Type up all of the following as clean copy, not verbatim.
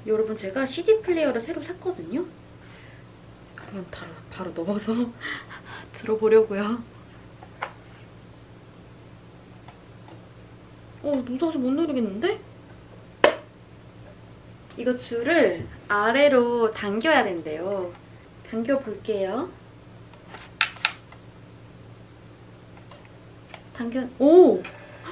여러분 제가 CD 플레이어를 새로 샀거든요. 한번 바로 넣어서 들어보려고요. 무서워서 못 누르겠는데? 이거 줄을 아래로 당겨야 된대요. 당겨볼게요. 오!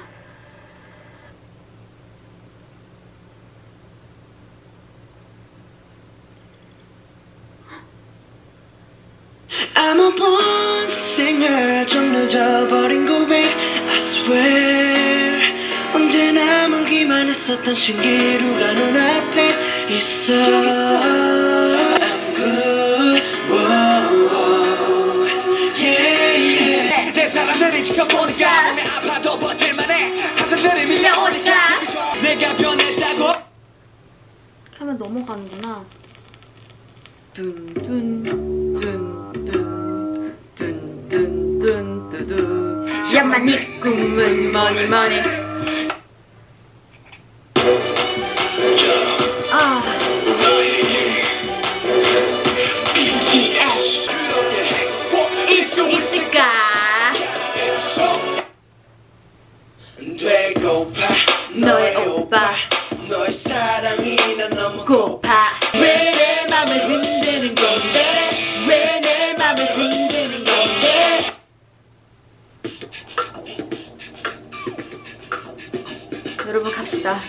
I'm a born singer 좀 늦어버린 고백 I swear 언제나 멀기만 했었던 신기루가 눈앞에 있어 I'm good whoa, whoa. Yeah, yeah. 내 사람들이 지켜보니까 몸에 아파도 버틸만해 하트들이 밀려오니까 내가 변했다고 하면 넘어가는구나. 둔둔둔둔둔둔둔둔둔 야만 네 꿈은 뭐니 뭐니. BTS 일 수 있을까? 되고파 너의 오빠 너의 사랑이 난 너무 고파. 왜 내 맘을 흔드는 건데? 왜 내 맘을 흔드는 건데? 여러분 갑시다.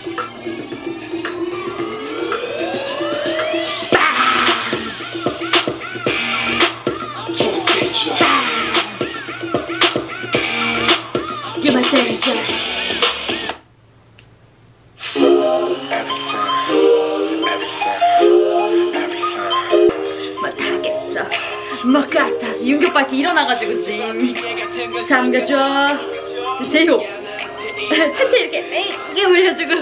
You're my danger. 못하겠어. 뭐 같아서 윤교빨게 일어나가지고 징 삼겨줘. 제이홉 텐트 이렇게 올려주고.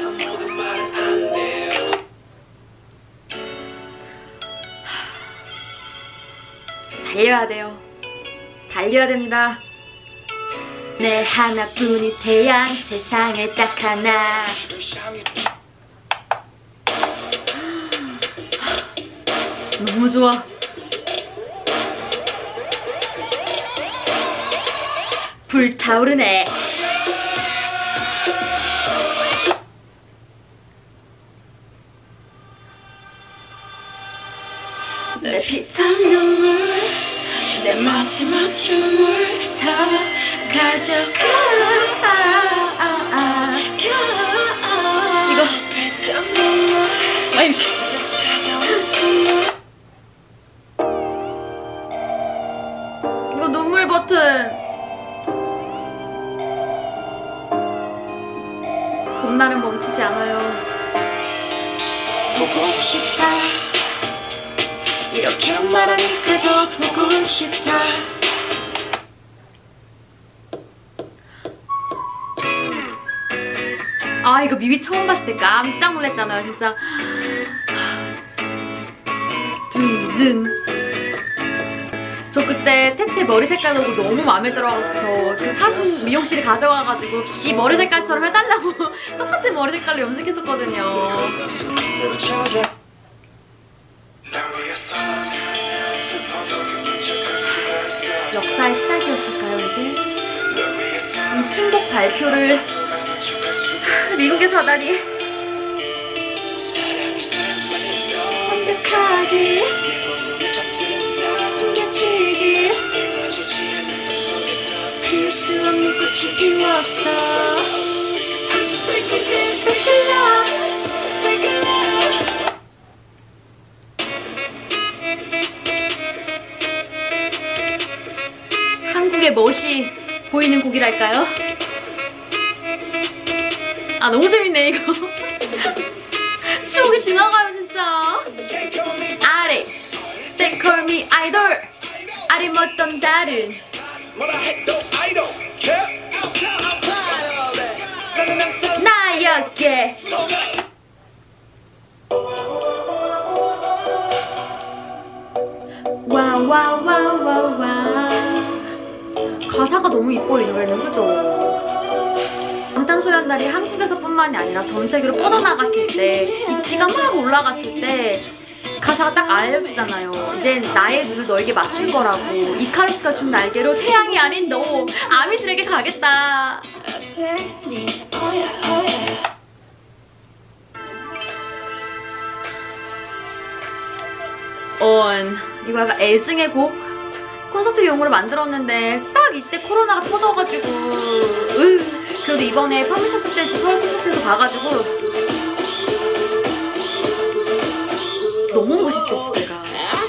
달려야 돼요. 달려야 됩니다. 내 하나뿐인 태양 세상에 딱 하나. 너무 좋아. 불타오르네. 내 피탄 눈물 내 마지막 춤을 다 가져가. 이거 아니 이거 눈물 버튼. 봄날은 멈추지 않아요. 보고 싶다. 이렇게 말하니까 더 보고 싶다. 이거 뮤비 처음 봤을 때 깜짝 놀랐잖아요 진짜. 둔둔. 저 그때 태태 머리 색깔 보고 너무 마음에 들어서 그 사진 미용실에 가져가가지고 이 머리 색깔처럼 해달라고 똑같은 머리 색깔로 염색했었거든요. 역사의 시작이었을까요 이게? 이 신곡 발표를 미국에서 하다니. 완벽하게 숨겨지길 피울 수 없는 꽃을 피웠어. 한국의 멋이 보이는 곡이랄까요? 너무 재밌네 이거. 추억이 지나가요 진짜. 아리스 They call me idol. 아리먹던 다른 나였게. 와와와와와. 가사가 너무 이뻐 이 노래는. 그죠? 방탄소년단이 한국에서뿐만이 아니라 전 세계로 뻗어나갔을 때, 입지가 막 올라갔을 때 가사가 딱 알려주잖아요. 이젠 나의 눈을 너에게 맞춘 거라고. 이카루스가 준 날개로 태양이 아닌 너 아미들에게 가겠다. 이거 약간 애증의 곡? 콘서트용으로 만들었는데 딱 이때 코로나가 터져가지고 그래도 이번에 퍼미션 투 댄스 서울 콘서트에서 봐가지고 너무 멋있어 무대가.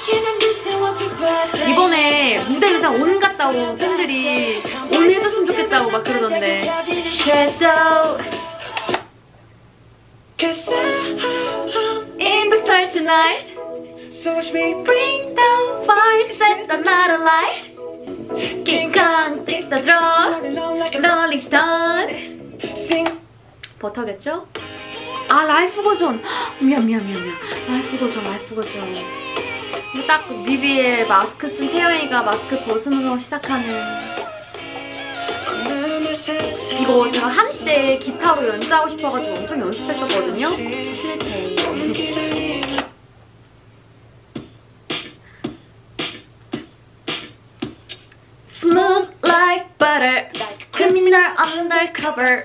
이번에 무대 의상 온 같다고 팬들이 온 해줬으면 좋겠다고 막 그러던데. Shadow in the stars tonight, bring the fire, set the night alight, King Kong, take the throne, Rolling Stone. 버터겠죠? 아 라이프 버전. 미안. 라이프 버전. 딱 니비의 마스크 쓴 태영이가 마스크 벗으면서 시작하는. 이거 제가 한때 기타로 연주하고 싶어가지고 엄청 연습했었거든요. 실패. Smooth like butter, criminal undercover.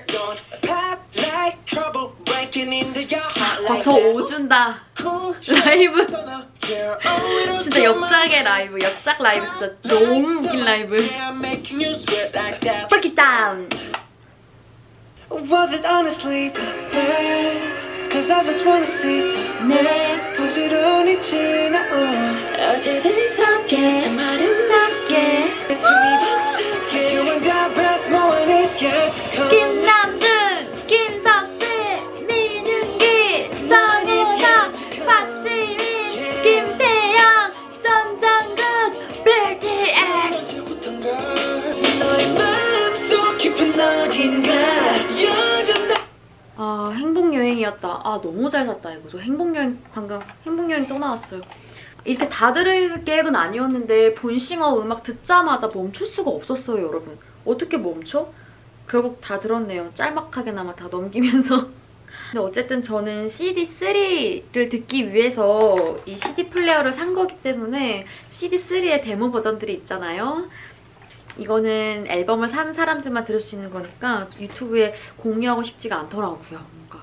와, 더 오준다. 라이브 진짜 역작의 라이브, 역작 라이브 진짜 너무 웃긴 라이브. Break it down. Was it honestly the best? Cause I just wanna see the Next. 부지런히 지나온 어제도 속에 좀 아름답게. You and the best moment is yet to come. 김남준, 김석진, 민윤기, 정혜성, 박지민, 김태영, 전정국, BTS. 너의 마음속 깊은 어딘가 여전히. 아 행복여행이었다. 아 너무 잘 샀다 이거. 저 행복여행 방금 행복여행 또 나왔어요. 이렇게 다 들을 계획은 아니었는데 본싱어 음악 듣자마자 멈출 수가 없었어요 여러분. 어떻게 멈춰? 결국 다 들었네요. 짤막하게나마 다 넘기면서. 근데 어쨌든 저는 CD3를 듣기 위해서 이 CD 플레이어를 산 거기 때문에 CD3의 데모 버전들이 있잖아요. 이거는 앨범을 산 사람들만 들을 수 있는 거니까 유튜브에 공유하고 싶지가 않더라고요. 뭔가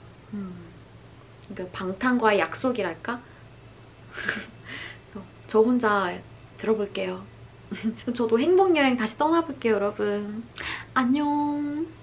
그러니까 방탄과의 약속이랄까? 저 혼자 들어볼게요. 저도 행복여행 다시 떠나볼게요 여러분. 안녕.